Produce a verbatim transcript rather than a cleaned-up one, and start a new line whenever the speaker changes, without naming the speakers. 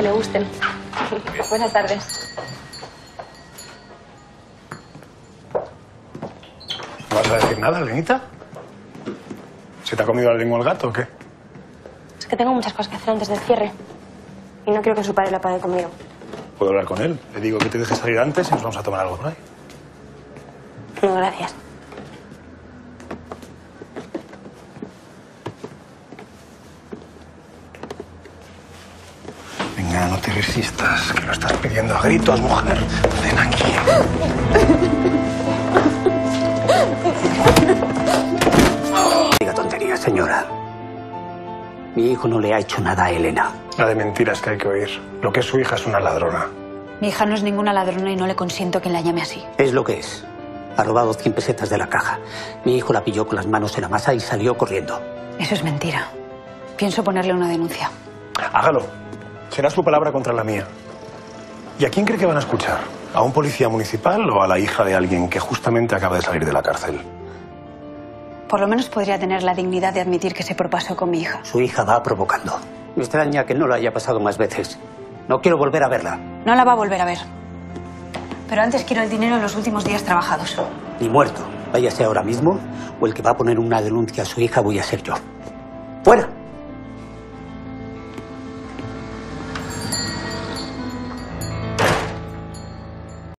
que le gusten. Buenas tardes.
¿No vas a decir nada, Elenita? ¿Se te ha comido la lengua el gato o qué?
Es que tengo muchas cosas que hacer antes del cierre. Y no quiero que su padre la pague conmigo.
Puedo hablar con él. Le digo que te deje salir antes y nos vamos a tomar algo por ahí.
No, gracias.
Venga, no te resistas, que lo estás pidiendo a gritos, mujer. Ven aquí.
Diga tonterías, señora. Mi hijo no le ha hecho nada a Elena.
La de mentiras que hay que oír. Lo que es su hija es una ladrona.
Mi hija no es ninguna ladrona y no le consiento que la llame así.
Es lo que es. Ha robado cien pesetas de la caja. Mi hijo la pilló con las manos en la masa y salió corriendo.
Eso es mentira. Pienso ponerle una denuncia.
Hágalo. Será su palabra contra la mía. ¿Y a quién cree que van a escuchar? ¿A un policía municipal o a la hija de alguien que justamente acaba de salir de la cárcel?
Por lo menos podría tener la dignidad de admitir que se propasó con mi hija.
Su hija va provocando. Me extraña que no lo haya pasado más veces. No quiero volver a verla.
No la va a volver a ver. Pero antes quiero el dinero en los últimos días trabajados.
Ni muerto. Váyase ahora mismo o el que va a poner una denuncia a su hija voy a ser yo. ¡Fuera!